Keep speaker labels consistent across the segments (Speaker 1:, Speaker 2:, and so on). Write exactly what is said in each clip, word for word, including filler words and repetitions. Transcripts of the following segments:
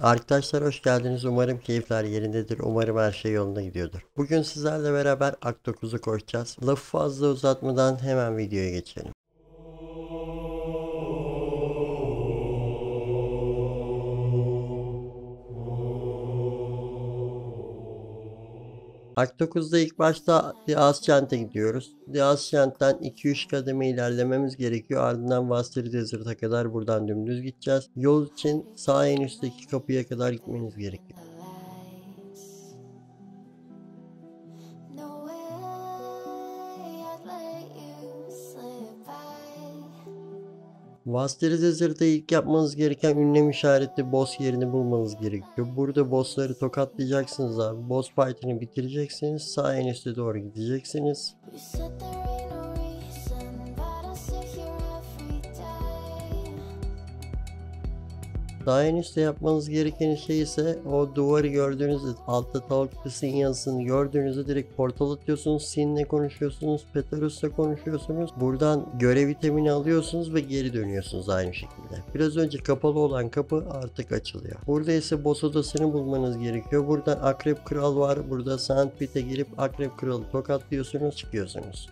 Speaker 1: Arkadaşlar hoş geldiniz. Umarım keyifler yerindedir. Umarım her şey yolunda gidiyordur. Bugün sizlerle beraber Akt dokuzu koşacağız. Lafı fazla uzatmadan hemen videoya geçelim. Akt dokuzda ilk başta The Ascent'e gidiyoruz. The Ascent'ten iki üç kademe ilerlememiz gerekiyor. Ardından Vastiri Desert'a kadar buradan dümdüz gideceğiz. Yol için sağ en üstteki kapıya kadar gitmeniz gerekiyor. Vastiri Desert'ta ilk yapmanız gereken ünlem işaretli boss yerini bulmanız gerekiyor. Burada bossları tokatlayacaksınız abi. Boss fight'ını bitireceksiniz. Sağ en üste doğru gideceksiniz. Daha en üstte yapmanız gereken şey ise o duvarı gördüğünüzde altta Talk Sin yazısını gördüğünüzde direkt portal atıyorsunuz. Sin'le konuşuyorsunuz. Petarus'la konuşuyorsunuz. Buradan görev itemini alıyorsunuz ve geri dönüyorsunuz aynı şekilde. Biraz önce kapalı olan kapı artık açılıyor. Burada ise boss odasını bulmanız gerekiyor. Buradan Akrep Kral var. Burada Sandpit'e girip Akrep Kral'ı tokatlıyorsunuz, çıkıyorsunuz.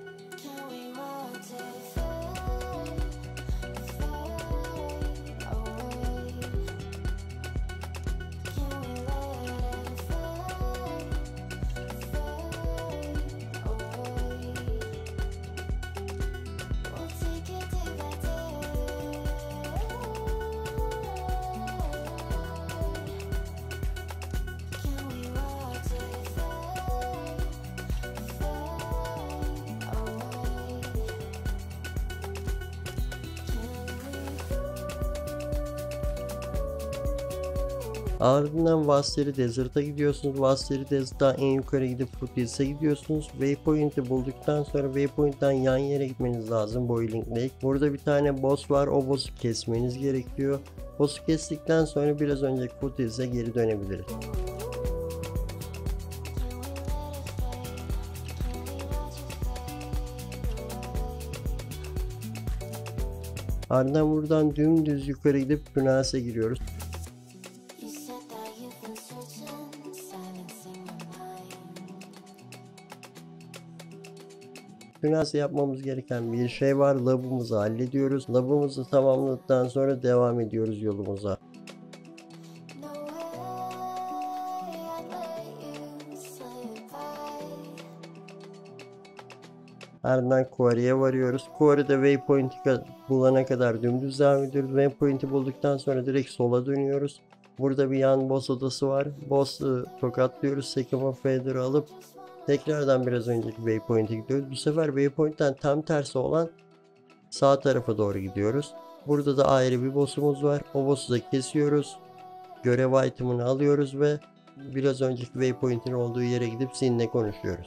Speaker 1: Ardından Vastiri Desert'a gidiyorsunuz. Vastiri Desert'tan en yukarı gidip Foothills'e gidiyorsunuz. Waypoint'i bulduktan sonra Waypoint'ten yan yere gitmeniz lazım. Boiling Lake. Burada bir tane boss var. O boss'u kesmeniz gerekiyor. Boss'u kestikten sonra biraz önceki Foothills'e geri dönebiliriz. Ardından buradan dümdüz yukarı gidip Pünas'e giriyoruz. Pünas'ta yapmamız gereken bir şey var. Lab'ımızı hallediyoruz. Lab'ımızı tamamladıktan sonra devam ediyoruz yolumuza. Ardından Quarry'e varıyoruz. Quarry'de Waypoint'i bulana kadar dümdüz devam ediyoruz. Waypoint'i bulduktan sonra direkt sola dönüyoruz. Burada bir yan boss odası var. Boss'u tokatlıyoruz. Second of Feather'ı alıp tekrardan biraz önceki Waypoint'e gidiyoruz. Bu sefer Waypoint'ten tam tersi olan sağ tarafa doğru gidiyoruz. Burada da ayrı bir boss'umuz var. O boss'u da kesiyoruz. Görev item'ını alıyoruz ve biraz önceki Waypoint'in olduğu yere gidip Sin'le konuşuyoruz.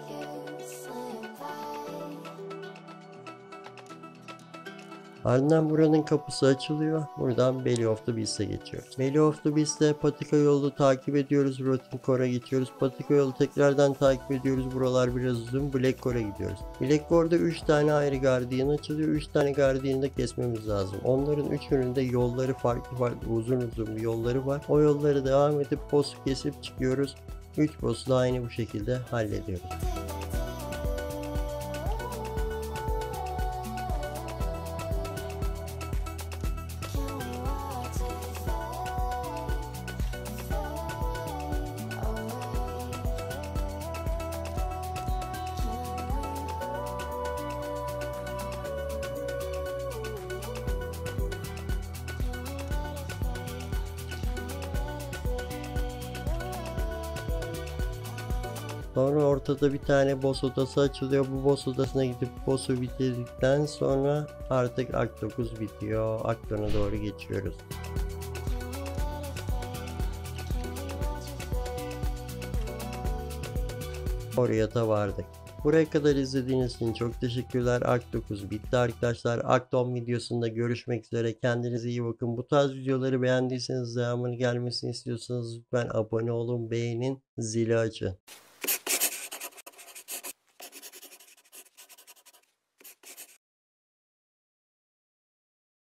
Speaker 1: Ardından buranın kapısı açılıyor. Buradan Belly of the Beast'e geçiyoruz. Belly of the Beast'te patika yolu takip ediyoruz. Rotting Core'a geçiyoruz. Patika yolu tekrardan takip ediyoruz. Buralar biraz uzun. Black Core'a gidiyoruz. Black Core'da üç tane ayrı gardiyan açılıyor. üç tane gardiyanı da kesmemiz lazım. Onların üçünün de yolları farklı farklı uzun uzun bir yolları var. O yolları devam edip boss'u kesip çıkıyoruz. üç boss'u da aynı bu şekilde hallediyoruz. Sonra ortada bir tane boss odası açılıyor. Bu boss odasına gidip boss'u bitirdikten sonra artık Akt dokuz bitiyor. Akt ona doğru geçiyoruz. Oraya da vardık. Buraya kadar izlediğiniz için çok teşekkürler. Akt dokuz bitti arkadaşlar. Akt on videosunda görüşmek üzere. Kendinize iyi bakın. Bu tarz videoları beğendiyseniz, devamını gelmesini istiyorsanız lütfen abone olun, beğenin, zili açın.